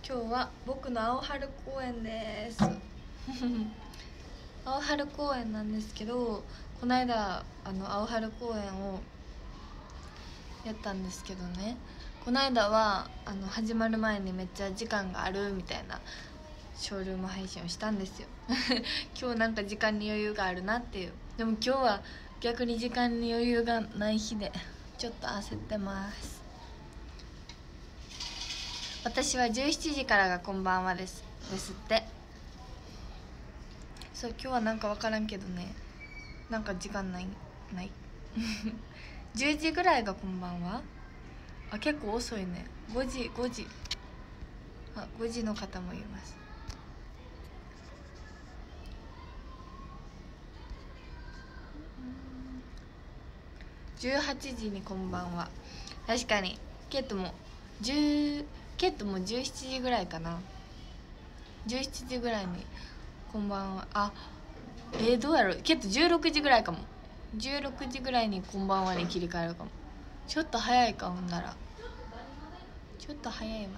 今日は僕の青春公園です青春公園なんですけど、この間青春公園をやったんですけどね、この間は始まる前にめっちゃ時間があるみたいなショールーム配信をしたんですよ今日なんか時間に余裕があるなっていう。でも今日は逆に時間に余裕がない日でちょっと焦ってます。私は17時からがこんばんはですって。そう、今日はなんか分からんけどね、なんか時間ない10時ぐらいがこんばんは。あ、結構遅いね。5時あ、5時の方もいます。18時にこんばんは。確かにケットも17時ぐらいかな。17時ぐらいにこんばんは。あ、どうやろう、ケット16時ぐらいかも。16時ぐらいにこんばんはに切り替えるかも。ちょっと早いか、ほんならちょっと早いわね。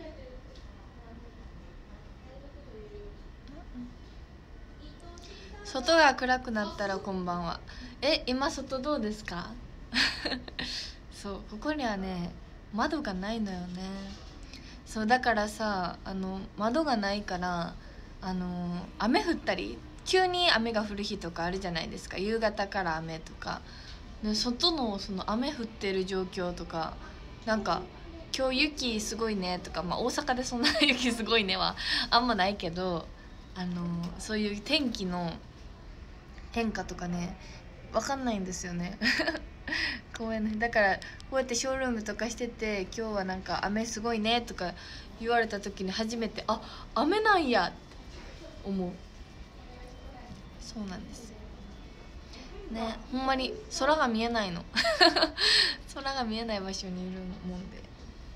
外が暗くなったらこんばんは。今外どうですかそう、ここにはね窓がないのよね。そうだからさ、窓がないから雨降ったり急に雨が降る日とかあるじゃないですか。夕方から雨とかで、外のその雨降ってる状況とか、なんか今日雪すごいねとか、まあ大阪でそんな雪すごいねはあんまないけど、そういう天気の変化とかね分かんないんですよね公園のだからこうやってショールームとかしてて、今日はなんか雨すごいねとか言われた時に初めて、あ、雨なんやって思う。そうなんですね。ほんまに空が見えないの空が見えない場所にいるもんで、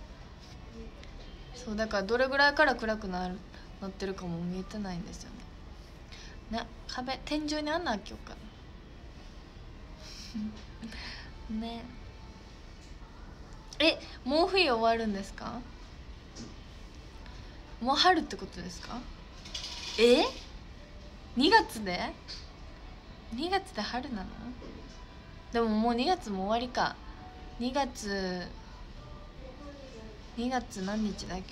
そうだからどれぐらいから暗くなってるかも見えてないんですよね。ね、天井に穴開けようかなね。もう冬終わるんですか？もう春ってことですか？2月で2月で春なの？でももう2月も終わりか。2月何日だ今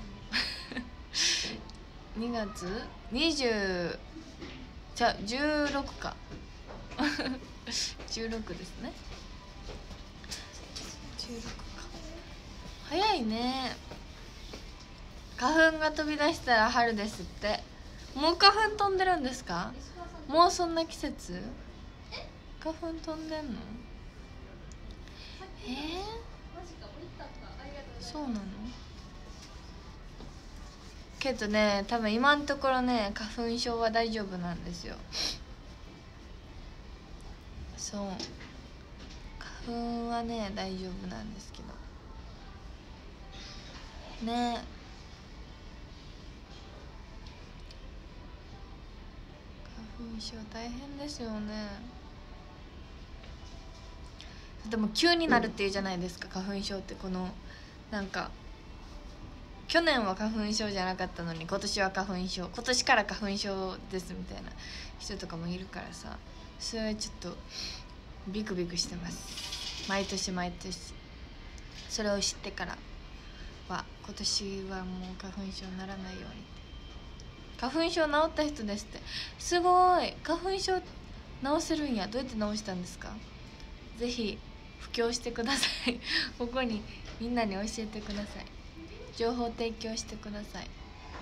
日2月20じゃあ16か16ですね。16か。早いね。花粉が飛び出したら春ですって。もう花粉飛んでるんですか？もうそんな季節？花粉飛んでんの？そうなの？けどね、多分今のところね花粉症は大丈夫なんですよ。そう、花粉はね大丈夫なんですけどね。花粉症大変ですよね。でも急になるっていうじゃないですか、花粉症って。このなんか去年は花粉症じゃなかったのに今年は花粉症、今年から花粉症ですみたいな人とかもいるからさ、それはちょっとビクビクしてます。毎年それを知ってからは今年はもう花粉症にならないようにって。花粉症治った人ですって。すごい。花粉症治せるんや。どうやって治したんですか？ぜひ布教してくださいここにみんなに教えてください。情報提供してください。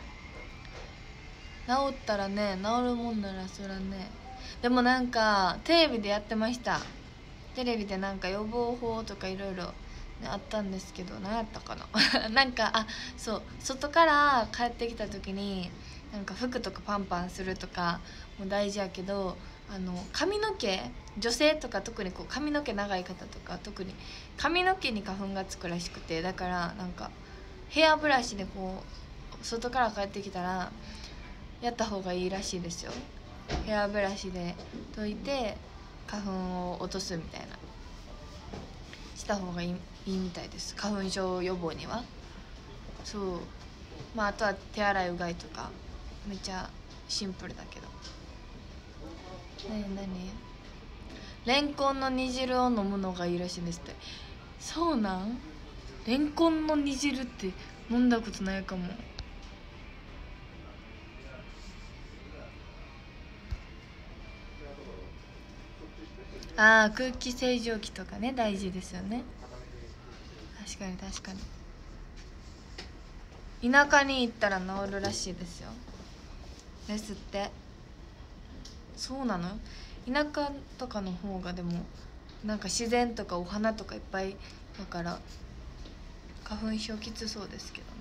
治ったらね、治るもんならそらね。でもなんかテレビでやってました。テレビでなんか予防法とかいろいろあったんですけど、何やったかななんかそう、外から帰ってきた時になんか服とかパンパンするとかも大事やけど、髪の毛、女性とか特にこう髪の毛長い方とか特に髪の毛に花粉がつくらしくて、だからなんかヘアブラシでこう外から帰ってきたらやった方がいいらしいですよ。ヘアブラシで溶いて花粉を落とすみたいなした方がいいみたいです、花粉症予防には。そうまああとは手洗いうがいとかめっちゃシンプルだけど。何レンコンの煮汁を飲むのがいいらしいんですって。そうなん？レンコンの煮汁って飲んだことないかも。ああ、空気清浄機とかね、大事ですよね。確かに確かに。田舎に行ったら治るらしいですよ。ですって。そうなの？田舎とかの方がでもなんか自然とかお花とかいっぱいだから花粉症きつそうですけどね。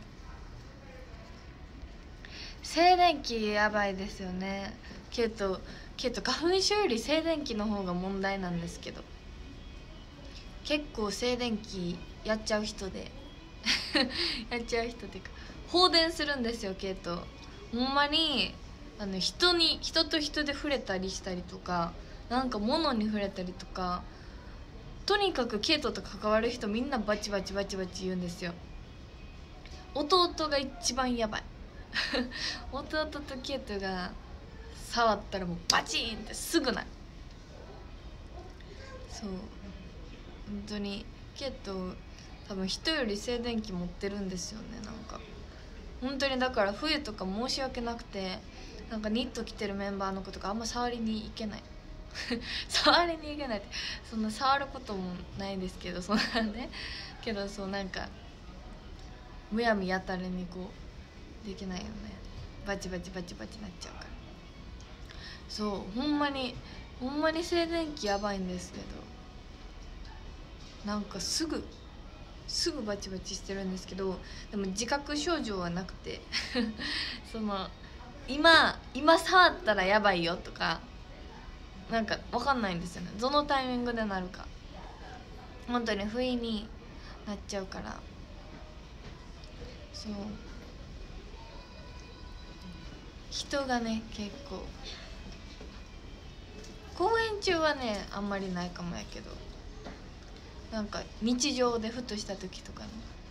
静電気やばいですよね。けど花粉症より静電気の方が問題なんですけど、結構静電気やっちゃう人でやっちゃう人っていうか放電するんですよ。ほんまに人と人で触れたりしたりとか、なんか物に触れたりとか、とにかくケイトと関わる人みんなバチバチバチバチ言うんですよ。弟が一番やばい弟とケイトが触ったらもうバチーンってすぐなる。そう本当にケイト多分人より静電気持ってるんですよね。なんか本当にだから冬とか申し訳なくて、なんかニット着てるメンバーの子とかあんま触りに行けない触りに行けないってそんな触ることもないですけど、そんなねけどそうなんかむやみやたらにこうできないよね。バチバチバチバチなっちゃうから。そうほんまに静電気やばいんですけど、なんかすぐバチバチしてるんですけど、でも自覚症状はなくてその今触ったらやばいよとかなんか分かんないんですよね。どのタイミングでなるか本当に不意になっちゃうから。そう人がね結構公演中はねあんまりないかもやけど、なんか日常でふとした時とかね。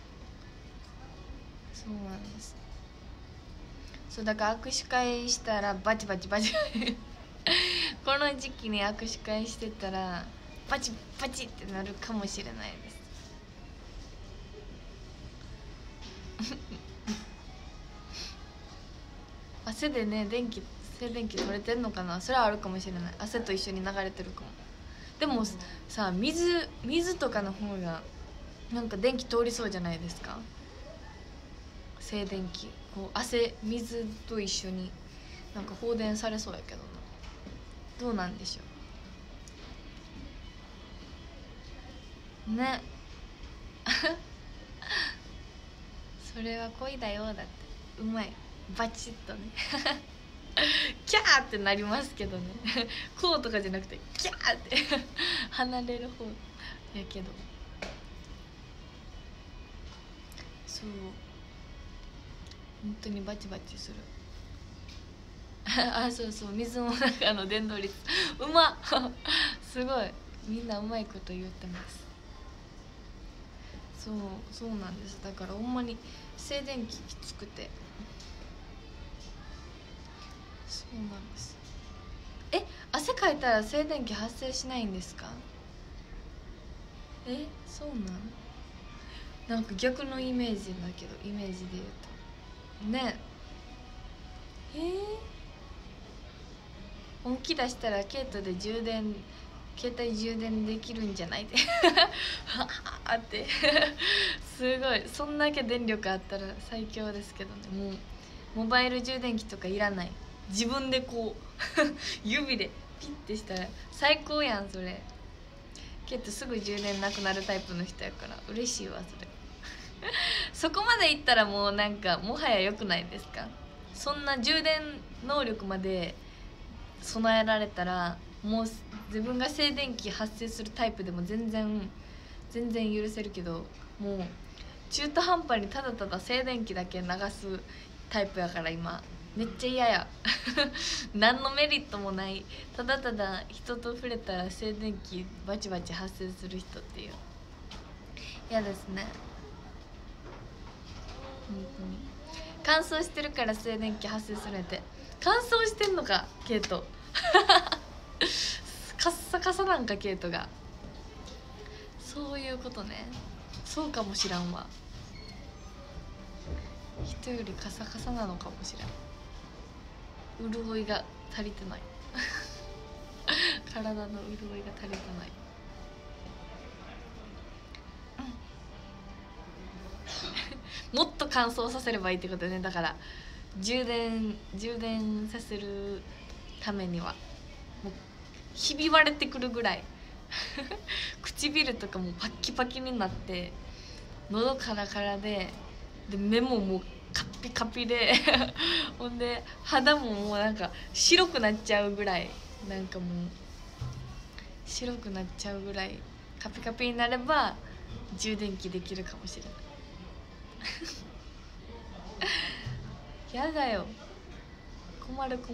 そうなんです。そうだから握手会したらバチバチバチこの時期に握手会してたらバチバチってなるかもしれないです汗でね静電気取れてんのかな。それはあるかもしれない。汗と一緒に流れてるかも。でもさ水とかの方がなんか電気通りそうじゃないですか。静電気こう水と一緒になんか放電されそうやけどな。どうなんでしょうねそれは恋だよだって。うまいバチッとねキャーってなりますけどねこうとかじゃなくてキャーって離れる方やけど、そう本当にバチバチするあ、そうそう水の中の伝導率うまっすごいみんなうまいこと言ってます。そうなんです。だからほんまに静電気きつくて。そうなんです。汗かいたら静電気発生しないんですか？そうなんか逆のイメージだけど、イメージで言うとね。本気出したらケイトで携帯充電できるんじゃないってはあってすごいそんだけ電力あったら最強ですけどね。もうモバイル充電器とかいらない。自分でこう指でピッてしたら最高やんそれ。ケイトすぐ充電なくなるタイプの人やから嬉しいわそれそこまでいったらもうなんかもはや良くないですか。そんな充電能力まで備えられたらもう自分が静電気発生するタイプでも全然許せるけど、もう中途半端にただただ静電気だけ流すタイプやから今めっちゃ嫌や何のメリットもない、ただただ人と触れたら静電気バチバチ発生する人っていう嫌ですね本当に。 乾燥してるから静電気発生するんやって。乾燥してんのかケイトカッサカサなんかケイトが。そういうことね。そうかもしらんわ。人よりカサカサなのかもしれん。潤いが足りてない体の潤いが足りてない。もっと乾燥させればいいってことね。だから充電させるためにはもうひび割れてくるぐらい唇とかもパッキパキになって喉カラカラで目ももうカッピカピでほんで肌ももうなんか白くなっちゃうぐらい、なんかもう白くなっちゃうぐらいカピカピになれば充電器できるかもしれないやだよ、困る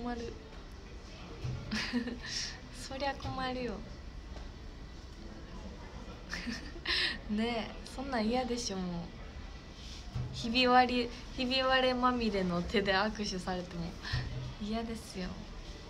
そりゃ困るよねえ、そんなん嫌でしょ。もうひび割れまみれの手で握手されても嫌ですよ。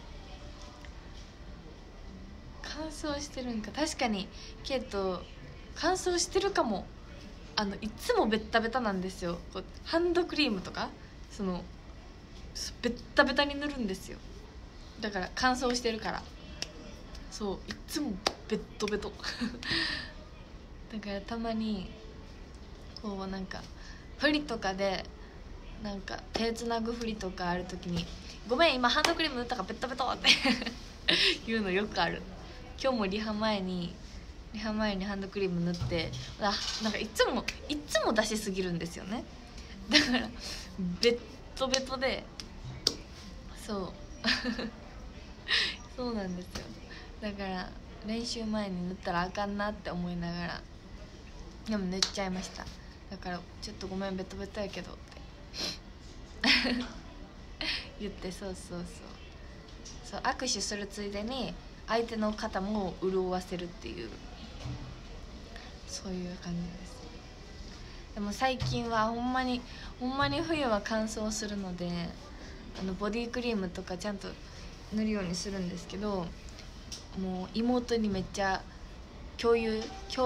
乾燥してるんか。確かにけど乾燥してるかも。いつもベッタベタなんですよ。こうハンドクリームとかベッタベタに塗るんですよ。だから乾燥してるから、そういつもベットベトだからたまにこうなんか振りとかでなんか手つなぐ振りとかある時に「ごめん今ハンドクリーム塗ったからベッタベト」って言うのよくある。今日もリハ前にハンドクリーム塗って、なんかいつも出しすぎるんですよね。だからベットベトで、そうそうなんですよ。だから練習前に塗ったらあかんなって思いながら、でも塗っちゃいました。だからちょっとごめんベトベトやけどって言って、そう握手するついでに相手の肩も潤わせるっていう、そういう感じです。でも最近はほんまに冬は乾燥するので、ボディクリームとかちゃんと塗るようにするんですけど、もう妹にめっちゃ強要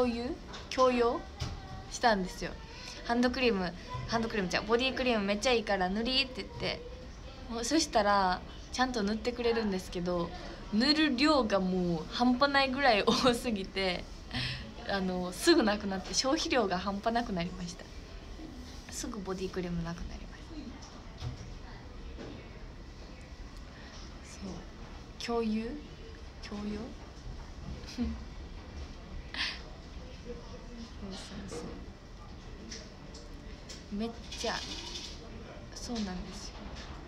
したんですよ。ハンドクリームじゃボディクリームめっちゃいいから塗りって言って、そしたらちゃんと塗ってくれるんですけど、塗る量がもう半端ないぐらい多すぎてすぐなくなって、消費量が半端なくなりました。すぐボディクリームなくなりました。そう共有そうめっちゃそうなんですよ。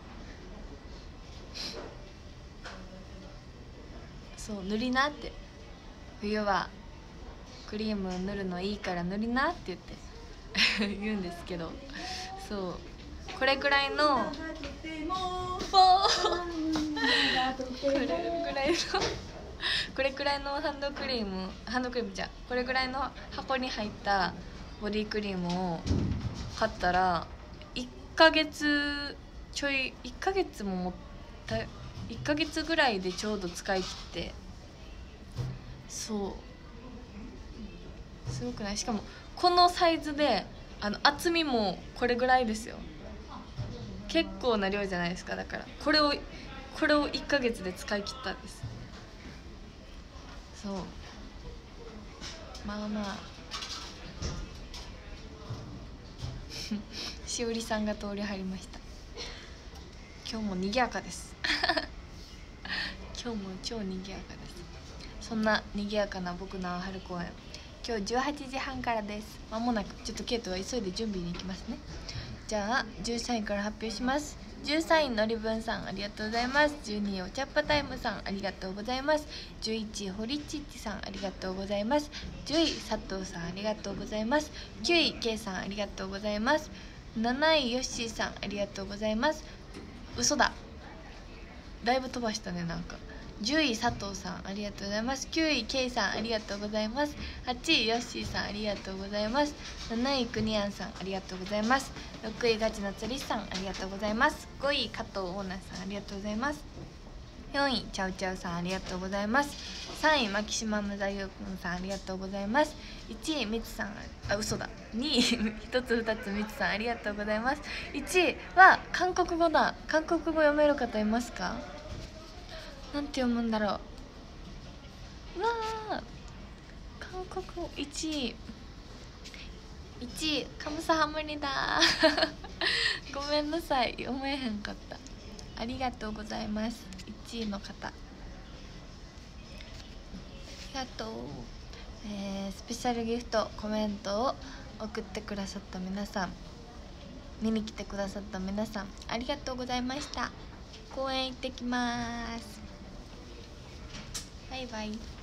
そう塗りなって、冬はクリーム塗るのいいから塗りなって言って言うんですけど、そうこれくらいのこれくらいのハンドクリームじゃこれくらいの箱に入ったボディクリームを買ったら1ヶ月ちょい、1ヶ月も持った1ヶ月ぐらいでちょうど使い切って、そうすごくない？しかもこのサイズで厚みもこれぐらいですよ。結構な量じゃないですか。だからこれを1ヶ月で使い切ったんです。そうまあしおりさんが通り入りました。今日も賑やかです今日も超賑やかです。そんな賑やかな僕の春公演、今日18時半からです。まもなくちょっとケイトは急いで準備に行きますね。じゃあ13位から発表します。13位のりぶんさんありがとうございます。12位お茶っ葉タイムさんありがとうございます。11位ホリチッチさんありがとうございます。10位佐藤さんありがとうございます。9位ケイさんありがとうございます。7位ヨッシーさんありがとうございます。嘘だ、だいぶ飛ばしたね。なんか 10位佐藤さんありがとうございます。9位ケイさんありがとうございます。8位ヨッシーさんありがとうございます。7位クニアンさんありがとうございます。6位ガチの釣りさんありがとうございます。5位加藤オーナーさんありがとうございます。4位チャウチャウさんありがとうございます。3位マキシマムザユウくんさんありがとうございます。1位みつさん、あ、嘘だ。2位1つ2つみつさんありがとうございます。1位は韓国語だ。韓国語読める方いますか？なんて読むんだろう。うわー、韓国語1位1位カムサハムニだごめんなさい、読めへんかった。ありがとうございます。1位の方ありがとう。スペシャルギフトコメントを送ってくださった皆さん、見に来てくださった皆さんありがとうございました。公園行ってきます。バイバイ。